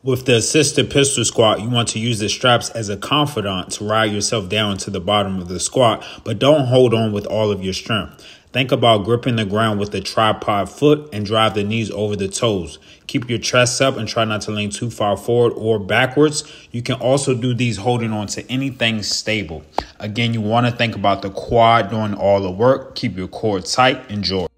With the assisted pistol squat, you want to use the straps as a confidant to ride yourself down to the bottom of the squat, but don't hold on with all of your strength. Think about gripping the ground with the tripod foot and drive the knees over the toes. Keep your chest up and try not to lean too far forward or backwards. You can also do these holding on to anything stable. Again, you want to think about the quad doing all the work. Keep your core tight. Enjoy.